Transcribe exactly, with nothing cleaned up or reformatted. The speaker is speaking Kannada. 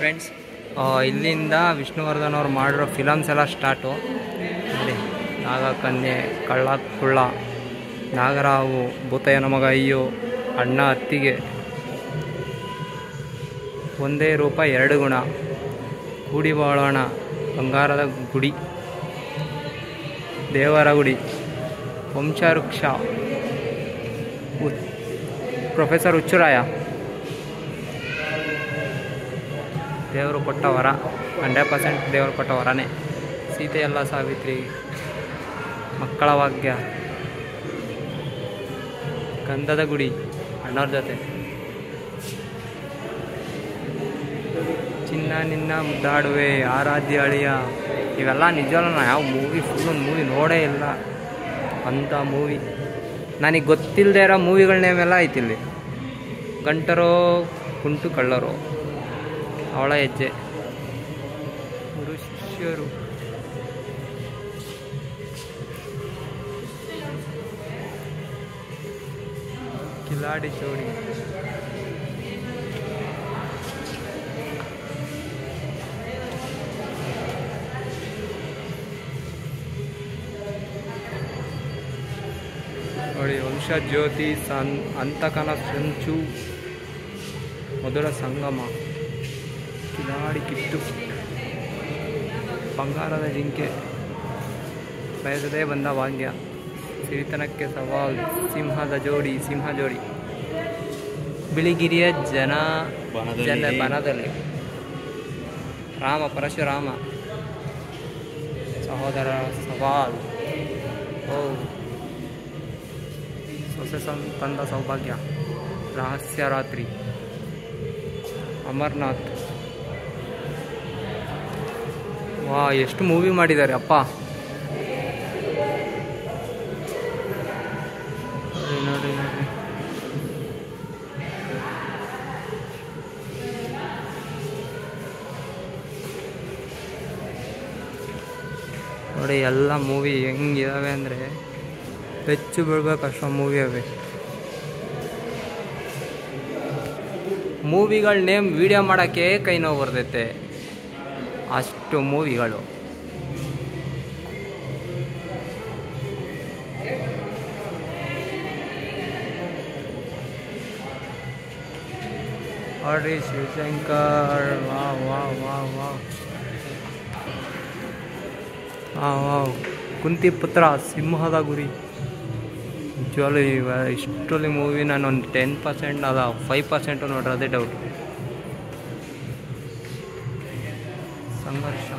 ಫ್ರೆಂಡ್ಸ್, ಇಲ್ಲಿಂದ ವಿಷ್ಣುವರ್ಧನ್ ಅವ್ರು ಮಾಡಿರೋ ಫಿಲಮ್ಸ್ ಎಲ್ಲ ಸ್ಟಾರ್ಟು. ನೋಡಿ, ನಾಗಕನ್ಯೆ, ಕಳ್ಳ ಕುಳ್ಳ, ನಾಗರಾವು, ಭೂತಯ್ಯನ ಮಗ ಅಯ್ಯೋ, ಅಣ್ಣ ಅತ್ತಿಗೆ, ಒಂದೇ ರೂಪ ಎರಡು ಗುಣ, ಕೂಡಿ ಬಾಳೋಣ, ಬಂಗಾರದ ಗುಡಿ, ದೇವರ ಗುಡಿ, ವಂಶವೃಕ್ಷ, ಪ್ರೊಫೆಸರ್ ಹುಚ್ಚುರಾಯ, ದೇವರು ಕೊಟ್ಟ ವರ, ಹಂಡ್ರೆಡ್ ಪರ್ಸೆಂಟ್ ದೇವರು ಕೊಟ್ಟ ವರನೇ, ಸೀತೆ ಎಲ್ಲ ಸಾವಿತ್ರಿ, ಮಕ್ಕಳ ಭಾಗ್ಯ, ಗಂಧದ ಗುಡಿ, ಅಣ್ಣವ್ರ ಜೊತೆ, ಚಿನ್ನ ನಿನ್ನ ಮುದ್ದಾಡುವೆ, ಆರಾಧ್ಯ ಅಳಿಯ, ಇವೆಲ್ಲ ನಿಜವಲ್ಲ. ನಾ ಯಾವ ಮೂವಿ ಫುಲ್ ಒಂದು ಮೂವಿ ನೋಡೇ ಇಲ್ಲ ಅಂಥ ಮೂವಿ. ನನಗೆ ಗೊತ್ತಿಲ್ಲದೆ ಇರೋ ಮೂವಿಗಳ ನೇಮೆಲ್ಲ ಐತಿಲ್ಲಿ. ಗಂಟರೋ ಕುಂಟು ಕಳ್ಳರೋ, ಅವಳ ಹೆಜ್ಜೆ, ಗುರು ಶಿಷ್ಯರು, ಕಿಲಾಡಿ ಜೋಡಿ, ನೋಡಿ, ವಂಶಜ್ಯೋತಿ, ಸನ್ ಅಂತಕನ ಸಂಚು, ಮಧುರ ಸಂಗಮ, ಕಿಲಾಡಿ ಕಿತ್ತು, ಬಂಗಾರದ ಜಿಂಕೆ, ಬಯಸದೇ ಬಂದ ಭಾಗ್ಯ, ಸಿರಿತನಕ್ಕೆ ಸವಾಲ್, ಸಿಂಹದ ಜೋಡಿ, ಸಿಂಹ ಜೋಡಿ, ಬಿಳಿಗಿರಿಯ ಜನ ಜನ ಬನದಲ್ಲಿ, ರಾಮ ಪರಶುರಾಮ, ಸಹೋದರ ಸವಾಲ್, ಓ ಸೊಸೆ ತಂದ ಸೌಭಾಗ್ಯ, ರಹಸ್ಯ ರಾತ್ರಿ, ಅಮರ್ನಾಥ್. ವಾ, ಎಷ್ಟು ಮೂವಿ ಮಾಡಿದ್ದಾರೆ ಅಪ್ಪ. ನೋಡಿ ನೋಡಿ ನೋಡಿ ನೋಡಿ ಎಲ್ಲ ಮೂವಿ ಹೆಂಗಿದಾವೆ ಅಂದರೆ ಬೆಚ್ಚು ಬೀಳ್ಬೇಕು ಅಷ್ಟೋ ಮೂವಿ ಅವೆ. ಮೂವಿಗಳ ನೇಮ್ ವಿಡಿಯೋ ಮಾಡೋಕ್ಕೆ ಕೈ ನೋವು ಬರ್ತೈತೆ, ಅಷ್ಟು ಮೂವಿಗಳು. ನೋಡಿ ಶಿವಶಂಕರ್, ವಾ ವಾ ವಾ ವಾ ವಾ ವಾ ಕುಂತಿ ಪುತ್ರ, ಸಿಂಹದ ಗುರಿ. ನಿಜವಾಗ್ಲೂ ಇಷ್ಟೊಲ್ಲಿ ಮೂವಿ ನಾನು ಒಂದು ಟೆನ್ ಪರ್ಸೆಂಟ್ ಅಲ್ಲ ಫೈವ್ ಪರ್ಸೆಂಟು ನೋಡ್ರದೇ ಡೌಟ್. ಸಂಘರ್ಷ,